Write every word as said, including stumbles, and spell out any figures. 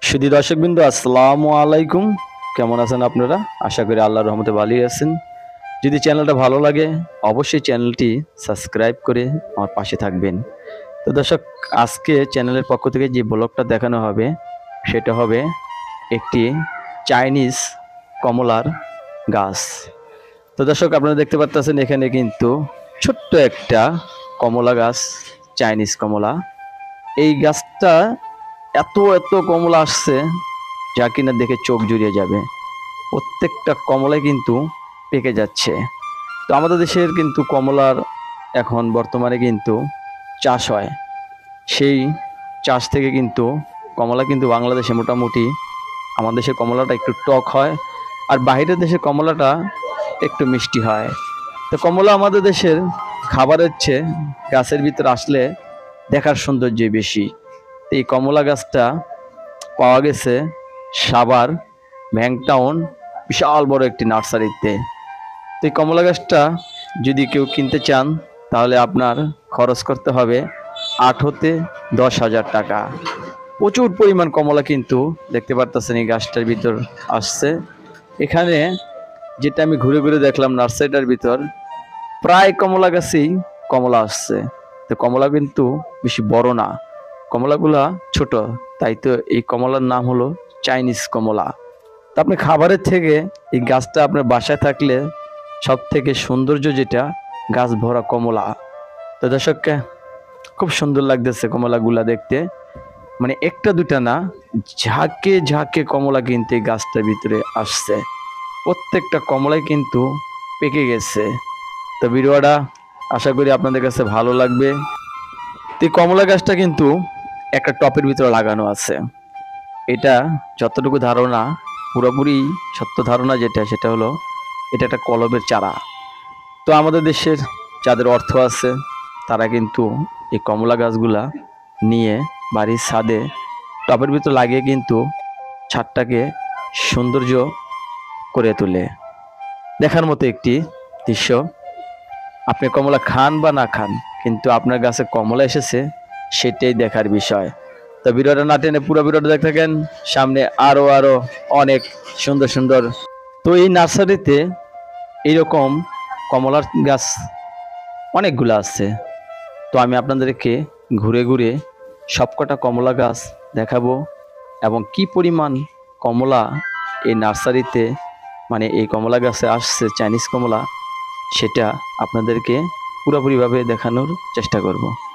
সুধী দর্শকবৃন্দ, আসসালামু আলাইকুম। কেমন আছেন আপনারা? আশা করি আল্লাহর রহমতে ভালোই আছেন। যদি চ্যানেলটা ভালো লাগে অবশ্যই চ্যানেলটি সাবস্ক্রাইব করে আমার পাশে থাকবেন। তো দর্শক, আজকে চ্যানেলের পক্ষ থেকে যে ব্লগটা দেখানো হবে সেটা হবে একটি চাইনিজ কমলার গাছ। তো দর্শক, আপনারা দেখতে পাচ্ছেন এখানে কিন্তু ছোট্ট একটা কমলা গাছ, চাইনিজ কমলা। এই গাছটা এত এত কমলা আসছে যা কিনা দেখে চোখ জুড়িয়ে যাবে। প্রত্যেকটা কমলাই কিন্তু পেকে যাচ্ছে। তো আমাদের দেশের কিন্তু কমলার এখন বর্তমানে কিন্তু চাষ হয়। সেই চাষ থেকে কিন্তু কমলা কিন্তু বাংলাদেশে মোটামুটি, আমাদের দেশের কমলাটা একটু টক হয় আর বাইরের দেশের কমলাটা একটু মিষ্টি হয়। তো কমলা আমাদের দেশের খাবারের চেয়ে গাছের ভিতরে আসলে দেখার সৌন্দর্যই বেশি। এই কমলা গাছটা পাওয়া গেছে সাভার ভ্যাংটাউন বিশাল বড় একটি নার্সারিতে। তো এই কমলা গাছটা যদি কেউ কিনতে চান তাহলে আপনার খরচ করতে হবে আট হতে দশ হাজার টাকা। প্রচুর পরিমাণ কমলা কিন্তু দেখতে পারতেছেন এই গাছটার ভিতর আসছে। এখানে যেটা আমি ঘুরে ঘুরে দেখলাম নার্সারিটার ভিতর, প্রায় কমলা গাছেই কমলা আসছে। তো কমলা কিন্তু বেশি বড় না, কমলাগুলা ছোট। তাই তো এই কমলার নাম হলো চাইনিজ কমলা। তো আপনি খাবারের থেকে এই গাছটা আপনার বাসায় থাকলে সব থেকে সৌন্দর্য যেটা, গাছ ভরা কমলা। তো দর্শককে খুব সুন্দর লাগতেছে কমলাগুলা দেখতে, মানে একটা দুটা না, ঝাঁকে ঝাঁকে কমলা কিন্তু এই গাছটার ভিতরে আসছে। প্রত্যেকটা কমলাই কিন্তু পেকে গেছে। তো ভিডিওটা আশা করি আপনাদের কাছে ভালো লাগবে। তো এই কমলা গাছটা কিন্তু একটা টপের ভিতরে লাগানো আছে। এটা যতটুকু ধারণা, পুরোপুরি সত্য ধারণা যেটা, সেটা হলো এটা একটা কলমের চারা। তো আমাদের দেশের যাদের অর্থ আছে তারা কিন্তু এই কমলা গাছগুলা নিয়ে বাড়ির ছাদে টবের ভিতর লাগিয়ে কিন্তু ছাদটাকে সৌন্দর্য করে তোলে। দেখার মতো একটি দৃশ্য। আপনি কমলা খান বা না খান, কিন্তু আপনার গাছে কমলা এসেছে সেটাই দেখার বিষয়। তো ভিডিওটা না টেনে পুরো ভিডিওটা দেখতে থাকেন, সামনে আরো আরো অনেক সুন্দর সুন্দর। তো এই নার্সারিতে এইরকম কমলার গাছ অনেকগুলো আছে। তো আমি আপনাদেরকে ঘুরে ঘুরে সবকটা কমলা গাছ দেখাবো এবং কি পরিমাণ কমলা এই নার্সারিতে, মানে এই কমলা গাছে আসছে চাইনিজ কমলা, সেটা আপনাদেরকে পুরোপুরিভাবে দেখানোর চেষ্টা করব।